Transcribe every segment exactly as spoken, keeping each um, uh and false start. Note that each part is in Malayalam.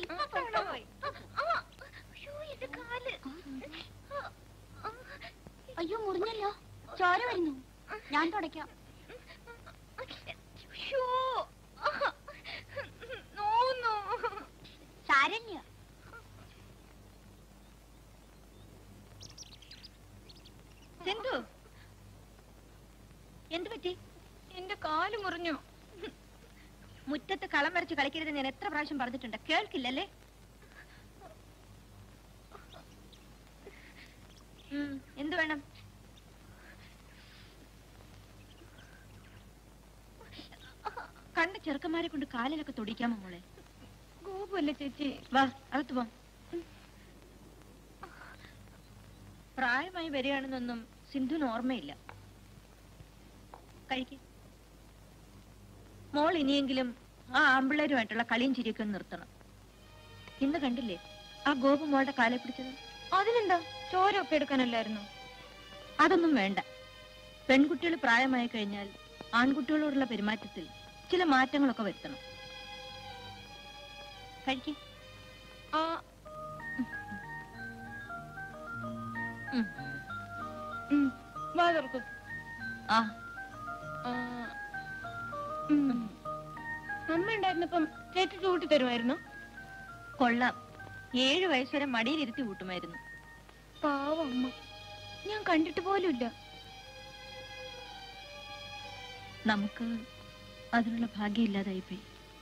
അയ്യോ മുറിഞ്ഞല്ലോ, ചോര വരുന്നു. ഞാൻ തുടയ്ക്കാം. സാരല്യ. സിന്ധു, എന്ത് പറ്റി? എന്റെ കാല് മുറിഞ്ഞു. മുറ്റത്ത് കളം വരച്ച് കളിക്കരുത് ഞാൻ എത്ര പ്രാവശ്യം പറഞ്ഞിട്ടുണ്ട്, കേൾക്കില്ലല്ലേ? എന്ത് വേണം? കണ്ട ചെറുക്കന്മാരെ കൊണ്ട് കാലിലൊക്കെ തൊടിക്കാമോ മോളെ? ഗോപല്ലേ ചേച്ചി? വാ അകത്ത് പോ. പ്രായമായി വരികയാണെന്നൊന്നും സിന്ധുവിന് ഓർമ്മയില്ല. കഴിക്ക്. മോൾ ഇനിയെങ്കിലും ആ ആമ്പിള്ളേരുമായിട്ടുള്ള കളിയും ചിരിയൊക്കെ ഒന്ന് നിർത്തണം. ഇന്ന് കണ്ടില്ലേ ആ ഗോപു മോളുടെ കാലെ പിടിച്ചത്? അതിനെന്താ, ചോരൊക്കെ എടുക്കാനല്ലായിരുന്നു? അതൊന്നും വേണ്ട. പെൺകുട്ടികൾ പ്രായമായി കഴിഞ്ഞാൽ ആൺകുട്ടികളോടുള്ള പെരുമാറ്റത്തിൽ ചില മാറ്റങ്ങളൊക്കെ വരുത്തണം. കഴിക്ക്. ആ വാ തുറക്കും. ആ അമ്മ ഉണ്ടായിരുന്നപ്പം ചേച്ചി ചൂട്ടി തരുമായിരുന്നു. കൊള്ളാം. ഏഴു വയസ്സുവരെ മടിയിലിരുത്തി കൂട്ടുമായിരുന്നു. പാവം അമ്മ, ഞാൻ കണ്ടിട്ട് പോലുമില്ല. നമുക്ക് അതിനുള്ള ഭാഗ്യം ഇല്ലാതായിപ്പോയി.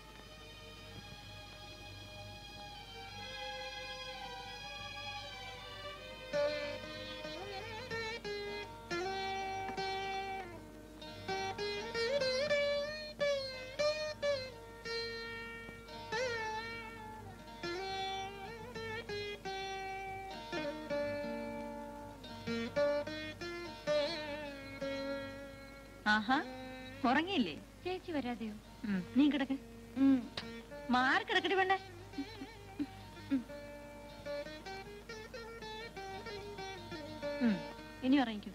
ആഹാ, ഉറങ്ങിയില്ലേ? ചേച്ചി വരാതെയോ? നീ കിടക്ക. മാറി കിടക്കടി വേണ്ട. ഇനി ഉറങ്ങിക്കോ.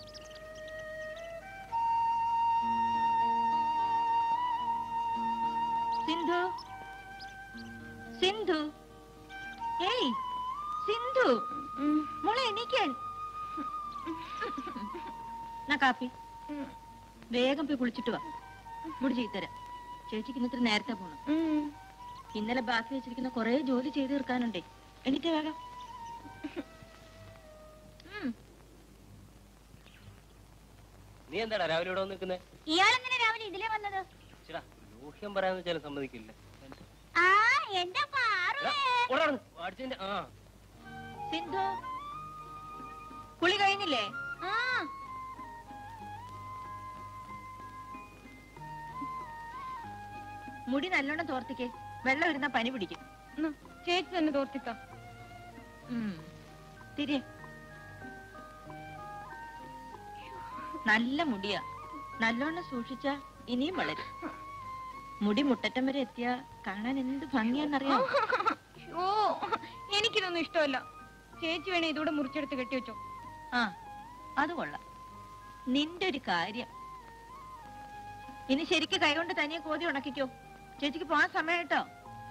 സിന്ധു, സിന്ധു, ഏയ് സിന്ധു, മോളെ എണീക്കാൻ. നാ കാപ്പി. വേഗം പോയി കുളിച്ചിട്ട് വാ. മുടി ചെയ്തരാം. ചേച്ചിക്ക് ഇന്നത്തെ നേരത്തെ പോണം. ഇന്നലെ ബാക്കി വെച്ചിരിക്കുന്ന കൊറേ ജോലി ചെയ്ത് തീർക്കാനുണ്ടേ. എണീറ്റേ വേഗം. നീ എന്താടാ രാവിലെ ഇവിടെ നിൽക്കുന്നേ? ഇയാളെങ്ങനെ രാവിലെ ഇതിലേ വന്നത്? ഊഹ്യം പറയാന്ന് വെച്ചാലും സമ്മതിക്കില്ല. സിന്ധു, കുളി കഴിഞ്ഞില്ലേ? മുടി നല്ലോണം തോർത്തിക്കേ, വെള്ളം ഇരുന്ന പനി പിടിക്കും. ചേച്ചി തന്നെ തോർത്തിക്ക. തിരിയെ. നല്ല മുടിയാ, നല്ലോണം സൂക്ഷിച്ച ഇനിയും വളരും. മുടി മുട്ടറ്റം വരെ എത്തിയ കാണാൻ എന്ത് ഭംഗിയാന്നറിയാം. ഓ, എനിക്കിതൊന്നും ഇഷ്ടമല്ല. ചേച്ചി വേണേ ഇതൂടെ മുറിച്ചെടുത്ത് കെട്ടിവെച്ചോ. ആ, അത് കൊള്ളാം. നിന്റെ ഒരു കാര്യം. ഇനി ശരിക്ക് കൈകൊണ്ട് തനിയെ കോതി ഉണക്കിക്കോ. ചേച്ചിക്ക് പോവാൻ സമയം കേട്ടോ.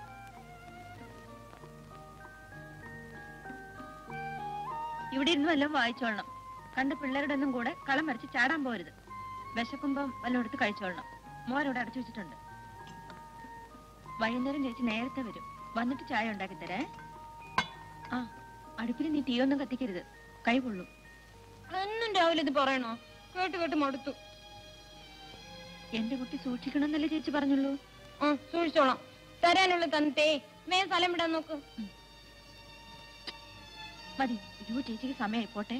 ഇവിടെ ഇരുന്ന് വല്ലതും വായിച്ചോളണം. കണ്ട പിള്ളേരുടെ ഒന്നും കൂടെ കളം വരച്ച് ചാടാൻ പോരുത്. വിശക്കുമ്പം വല്ലതും എടുത്ത് കഴിച്ചോളണം. മോരോടെ അടച്ചു വെച്ചിട്ടുണ്ട്. വൈകുന്നേരം ചേച്ചി നേരത്തെ വരും. വന്നിട്ട് ചായ ഉണ്ടാക്കി തരേ. ആ, അടുപ്പിൽ നീ തീയൊന്നും കത്തിക്കരുത്, കൈ കൊള്ളും. എന്നും രാവിലെ ഇത് പറയണോ? കേട്ട് കേട്ട് മടുത്തു. എന്റെ കുട്ടി സൂക്ഷിക്കണമെന്നല്ലേ ചേച്ചി പറഞ്ഞുള്ളൂ. ആ, സൂക്ഷിച്ചോളാം. തരാനുള്ള തന്നേ വേ സ്ഥലം വിടാൻ നോക്ക്. മതി. അയ്യോ, ചേച്ചിക്ക് സമയമായി പോട്ടെ.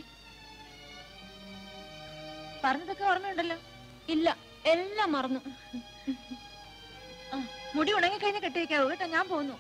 പറഞ്ഞതൊക്കെ ഓർമ്മയുണ്ടല്ലോ? ഇല്ല, എല്ലാം മറന്നു. മുടി ഉണങ്ങിക്കഴിഞ്ഞ് കെട്ടിവെക്കാവൂ കേട്ടോ. ഞാൻ പോന്നു.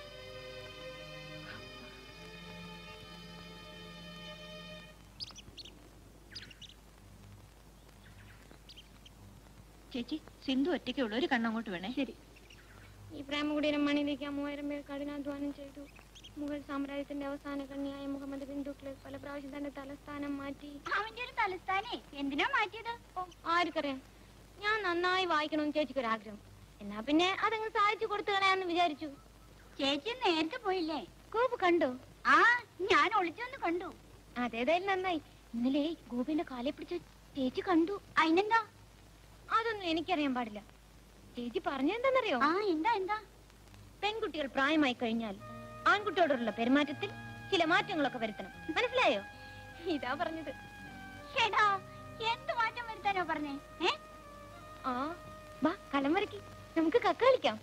ചേച്ചി, സിന്ധു ഒറ്റയ്ക്കുള്ള ഒരു കണ്ണങ്ങോട്ട് വേണേ. ശരി. ഈ പ്രേമകുടീരം മണിയിലേക്ക് മൂവായിരം പേർ കഠിനാധ്വാനം ചെയ്തു. മുഗൾ സാമ്രാജ്യത്തിന്റെ അവസാന കണ്ണിയായ മുഹമ്മദ് ബിൻ തുഗ്ലക് പല പ്രാവശ്യം തന്റെ തലസ്ഥാനം മാറ്റി. അവന്റെ ഒരു തലസ്ഥാനേ എന്തിനാ മാറ്റിയത്? ഓ, ആർക്കറിയാം. ഞാൻ നന്നായി വായിക്കണമെന്ന് ചേച്ചിക്കൊരാഗ്രഹം. എന്നാ പിന്നെ അതങ്ങ് സാധിച്ചു കൊടുത്തു കളയാന്ന് വിചാരിച്ചു. ചേച്ചി നേരത്തെ പോയില്ലേ? ഗോപു കണ്ടു? ആ, ഞാൻ ഒളിച്ചൊന്ന് കണ്ടു. അതേതായാലും നന്നായി. ഇന്നലെ ഗോപിന്റെ കാലെ പിടിച്ച് ചേച്ചി കണ്ടു. അതിനെന്താ? അതൊന്നും എനിക്കറിയാൻ പാടില്ല. ചേച്ചി പറഞ്ഞെന്താന്നറിയോ? ആ, എന്താ എന്താ? പെൺകുട്ടികൾ പ്രായമായി കഴിഞ്ഞാൽ ആൺകുട്ടിയോടുള്ള പെരുമാറ്റത്തിൽ ചില മാറ്റങ്ങളൊക്കെ വരുത്തണം. മനസ്സിലായോ? ഇതാ പറഞ്ഞത്. എടാ, എന്ത് മാറ്റം വരുത്താനോ പറഞ്ഞേ? ഏ? ആ, വാ കളം വരക്കി നമുക്ക് കക്ക കളിക്കാം.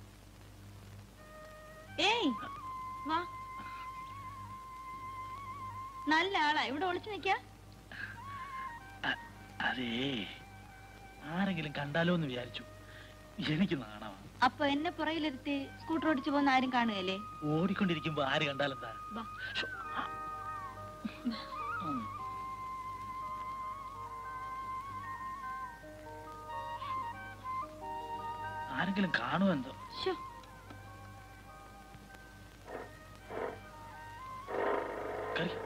ഏയ് വാ, നല്ല ആളാ. ഇവിടെ ഒളിച്ചു നിൽക്കാ. അതേ, ആരെങ്കിലും കണ്ടാലോ എന്ന് വിചാരിച്ചു. എനിക്ക് നാണമാണ്. അപ്പൊ എന്നെ പുറകിലിരുത്തി സ്കൂട്ടർ ഓടിച്ചു പോകുന്ന ആരും കാണുകയല്ലേ? ഓടിക്കൊണ്ടിരിക്കുമ്പോ ആര് കണ്ടാലെന്താ? വാ. ഉം. ആരെങ്കിലും കാണുമോ എന്തോ? ശ്ശോ. കേറി.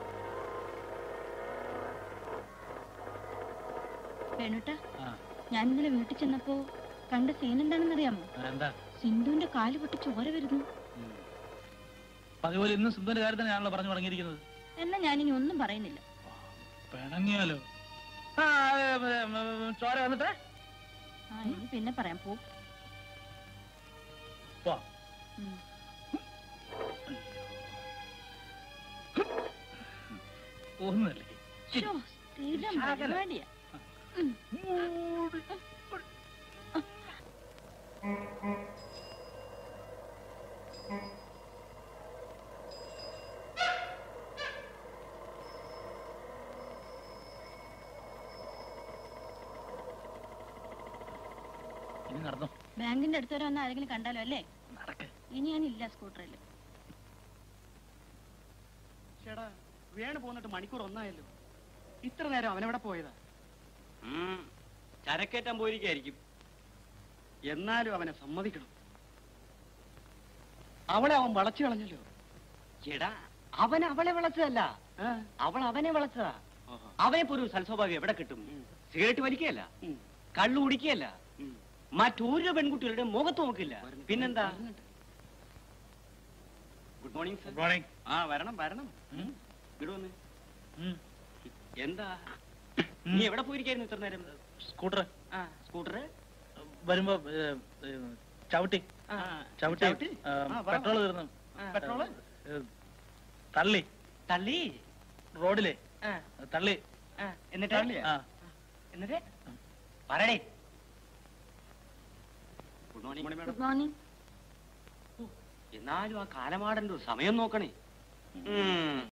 വേണുട്ടാ, ആ, ഞാൻ ഇന്നലെ വീട്ടിൽ ചെന്നപ്പോ കണ്ട സീൻ എന്താണെന്നറിയാമോ? എന്താ? സിന്ധുവിന്റെ കാല് പൊട്ടി ചോര വരുന്നു. ഉം. അതുപോലെ ഇന്ന് സിന്ധുവിന്റെ കാര്യം തന്നെയാണല്ലോ പറഞ്ഞു തുടങ്ങിയിരിക്കുന്നത്. എന്നാ ഞാനിനി ഒന്നും പറയുന്നില്ല. പിണങ്ങിയാലോ? ആ, ഏ, ഏ, ഏ, ചോര വന്നിട്ട് ആ, ഇനി പിന്നെ പറയാം. പോ. പോ. ഉം. ഒന്നല്ലേ. ശ്ശോ, സ്ഥിരം പരിപാടിയാ. ഉം. ഇനി നടന്നോ. ബാങ്കിന്റെ അടുത്ത് വരെ വന്ന് ആരെങ്കിലും കണ്ടാലോ അല്ലേ? നടക്ക്. ഇനി ഞാനില്ല സ്കൂട്ടറിൽ. ചേടാ, വേണു പോന്നിട്ട് മണിക്കൂർ ഒന്നായല്ലോ. ഇത്ര നേരം അവനെവിടെ പോയതാ? ചരക്കേറ്റാൻ പോയിരിക്കായിരിക്കും. എന്നാലും അവനെ സമ്മതിക്കണം. അവളെ അവൻ വളച്ചു കളഞ്ഞല്ലോ. ചേടാ, അവൻ അവളെ വിളച്ചതല്ല, ആ, അവൾ അവനെ വിളച്ചതാ. ഓഹോ. അവനെ പോലും സൽസ്വഭാവം എവിടെ കിട്ടും? ഉം. സിഗരറ്റ് വലിക്കുകയല്ല, ഉം, കള്ളു കുടിക്കുകയല്ല, ഉം. മറ്റൊരു പെൺകുട്ടികളുടെ മുഖത്ത് നോക്കില്ല. വരുന്നുണ്ട്, പിന്നെന്താ? വരുന്നുണ്ട്. Good morning sir. Good morning. ആ, വരണം വരണം. ഉം. ഇവിടെ വന്ന്. ഉം. എന്താ ഉം. നീ എവിടെ പോയിരിക്കായിരുന്നു ഇത്ര നേരം? സ്കൂട്ടർ ആ, സ്കൂട്ടർ വരുമ്പോ ഏ, ഏ, ചവിട്ടി ആ, ചവിട്ടി ചവിട്ടി? ആ, ആ, പറ, പെട്രോൾ പറ. തീർന്നു. ആ, പെട്രോള് ഏ, തള്ളി തള്ളി. റോഡിലെ ആ, തള്ളി. ആ, എന്നിട്ട് ആ, എന്നിട്ട് പറയണേ. Good morning madam. Good morning. എന്നാലും ആ കാലമാടന്റെ ഒരു സമയം നോക്കണേ. ഉം.